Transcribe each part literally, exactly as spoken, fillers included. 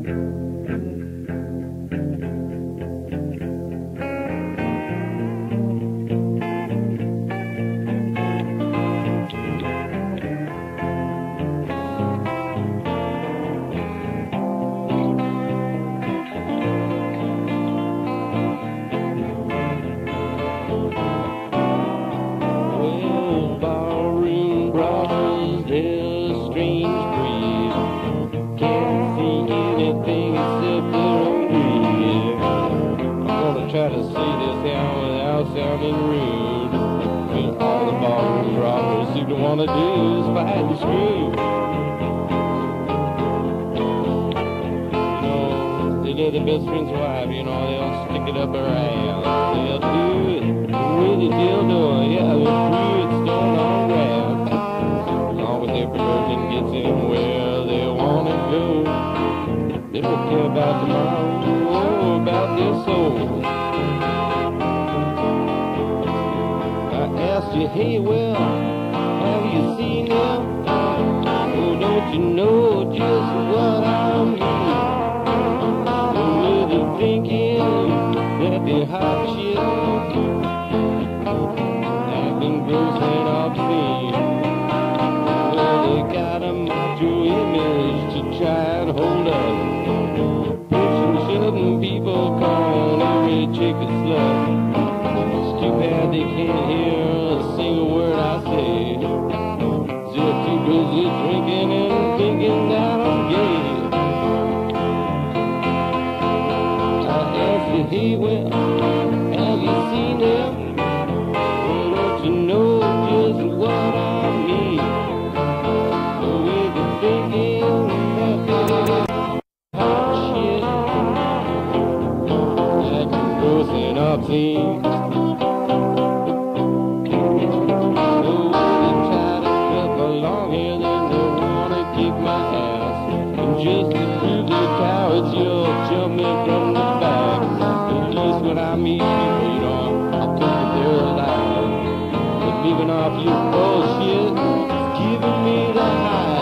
Try to say this out without sounding rude. But all the ballroom brawlers seem to want to do is fight and screw. You know, they get their best friend's wife, you know, they'll stick it up her ass. They'll do it with a dildo, yeah, they'll screw it stone on grass. As long as their perversion gets them where they want to go, they don't care about tomorrow or about their soul. You, hey, well, have you seen him? Oh, don't you know just what I mean? With the thinking that they're hot shit, acting gross and obscene. Well, they got a macho image to try and hold up, pushing, shoving people, calling every chick a slut. It's too bad they can't hear a single word I say. They're too busy drinking and thinking that I'm gay. I asked you, hey, well, have you seen him? Well, don't you know just what I mean? With the thinking that they're hot shit, acting gross and obscene. Just to prove the cowards, you'll jump me from the back. At least when I meet people, you know, I'll think that they're alive. But leaving off your bullshit is giving me the highs.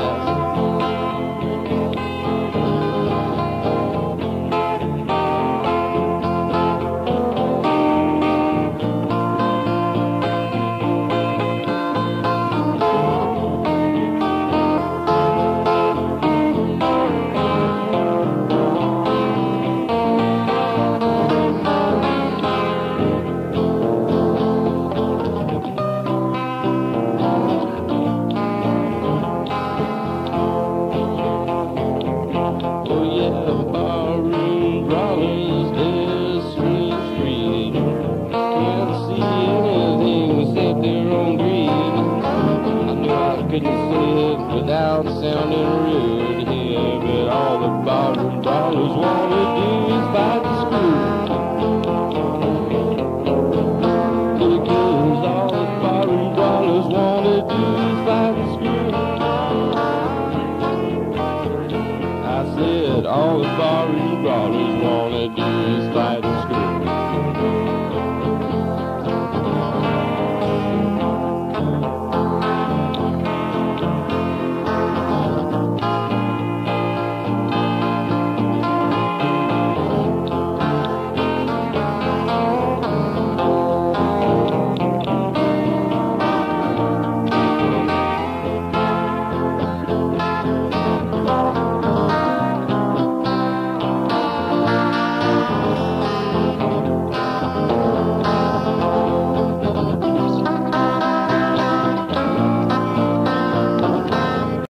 Couldn't say it without sounding rude here, but all the ballroom brawlers want to do is fight the screw.